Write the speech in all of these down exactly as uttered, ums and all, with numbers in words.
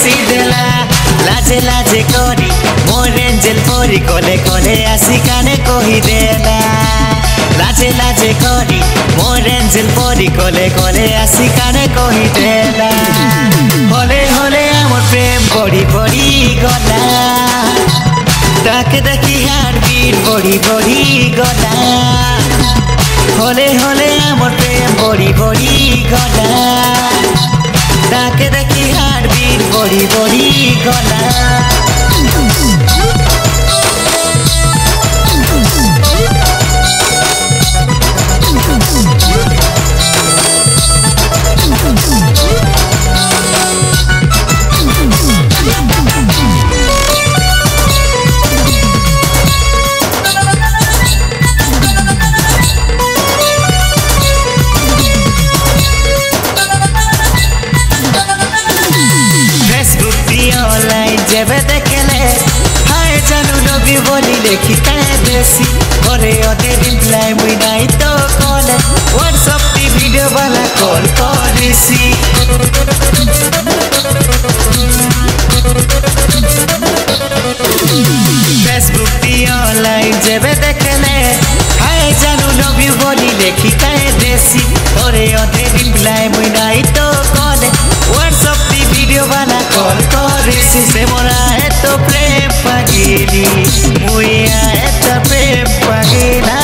हसी देला लाजे लाजे करी मोर एंजल परी कोले कोले आसी काने कही देला लाजे लाजे करी मोर एंजल परी कोले कोले आसी काने कही देला होले होले आमर प्रेम बड़ी बड़ी गला ताके देखी हार्ट बीट बड़ी बड़ी गला होले होले आमर प्रेम बड़ी बड़ी गला ताके देखी हार्ट बीट बड़ी बड़ी गला जेबे देखले हाय जानू लोगी बोली लेखी काहे देसी करे अदे रिप्लाई मुई नाई तो कॉल व्हाट्सएप ती वीडियो वाला कॉल करेसी फेसबुक ती ऑनलाइन जेबे देखले हाय जानू लोगी बोली लेखी काहे देसी करे अदे रिप्लाई मुई नाई तो कॉल व्हाट्सएप ती वीडियो वाला कॉल करेसी से मोरा है तो प्रेम पगीली मुइया है तो प्रेम पगीला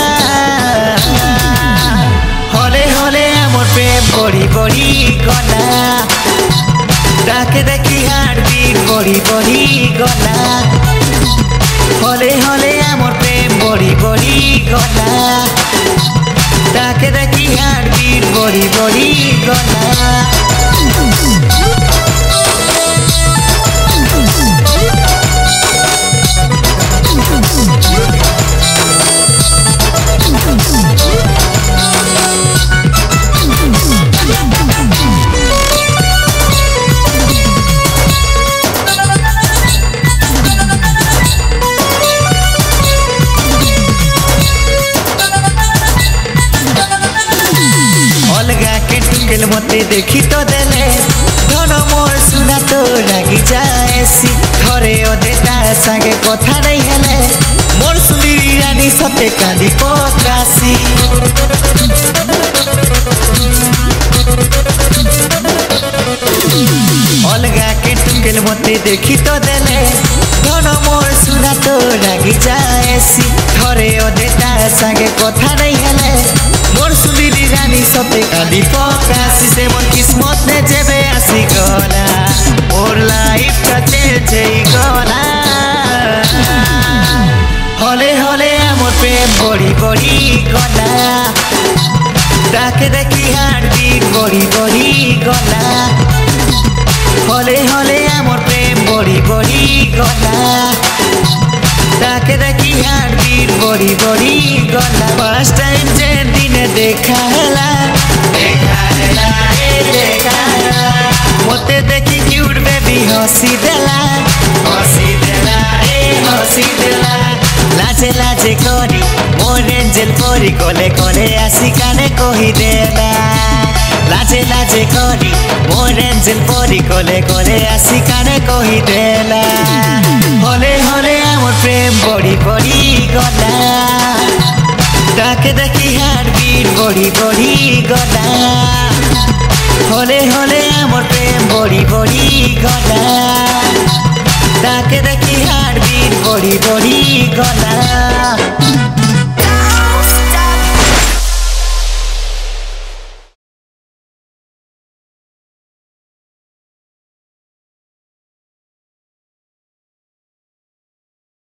होले होले आमर प्रेम बड़ी बड़ी गला ताके देखी हार्ट बीट बड़ी बड़ी गला होले होले आमर प्रेम बड़ी बड़ी गला ताके देखी हार्ट बीट बड़ी बड़ी गला मते देखी तो देले धन मोर सुना तो लागी जाएसी घरे अदे ता संगे कथा नहीं हेले मोर सुंदरी रानी सते कांदी पकासी अलगा के टुकेल मते देखी तो देले धन मोर सुना तो लागी जाएसी घरे अदे ता संगे कथा नहीं हेले मोर सुंदरी रानी सते कांदी पकासी से मोर किस्मत ने जेबे आसी गला मोर लाइफ का चेंज ही गला होले होले आमर प्रेम बड़ी बड़ी गला ताके देखी हार्ट बीट बड़ी बड़ी गला होले होले आमर प्रेम बड़ी बड़ी गला ताके देखी हार्ट बीट बड़ी बड़ी गला फर्स्ट टाइम जे दिने देखा हला देखा हला ए देखा मोते देखी क्यूट बेबी हंसी देला हंसी देला ए हंसी देला लाजे लाजे करी मोर एंजल परी कोले कोले आसी काने कही देला लाजे लाजे करी मोर एंजल परी कोले कोले आसी काने कही देला होले होले आमर प्रेम बड़ी बड़ी गला ताके देखी हार्ट बीट बड़ी बड़ी गला होले होले आमर प्रेम बड़ी बड़ी गला ताके देखी हार्ट बीट बड़ी बड़ी गला।